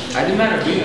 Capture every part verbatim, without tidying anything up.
I didn't matter who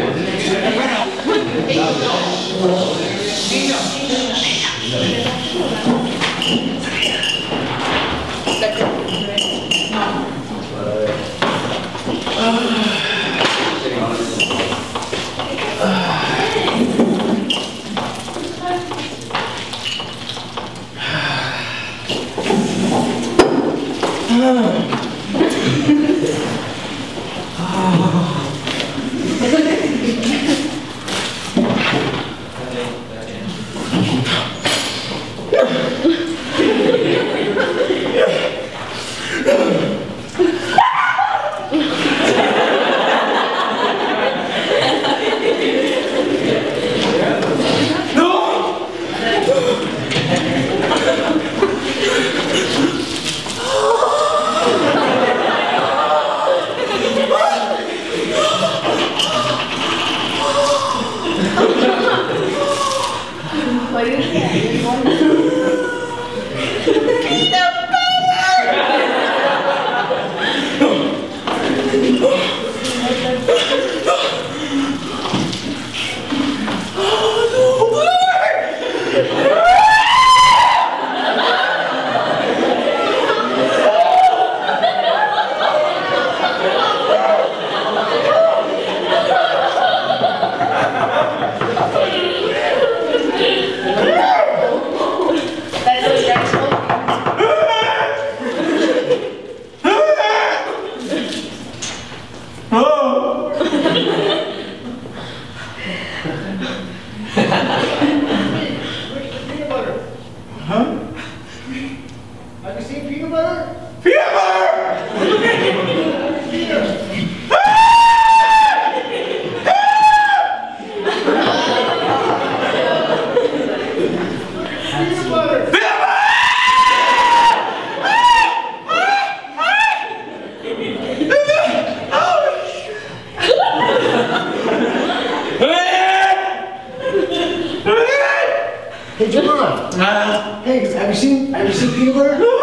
Hey, Jovan. Uh, hey, have you seen have you seen peanut butter? No.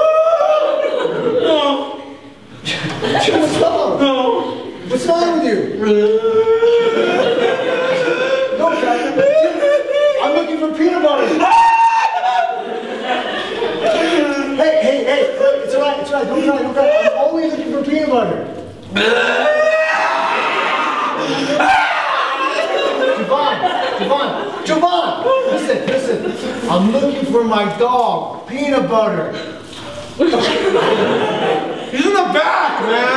What's wrong? No. What's wrong with you? No, Captain. I'm looking for peanut butter. Hey, hey, hey! It's alright. It's alright. Don't cry. Don't cry. I'm only looking for peanut butter. Jovan, Jovan, Jovan! Listen, listen. I'm looking for my dog, Peanut Butter. He's in the back, man.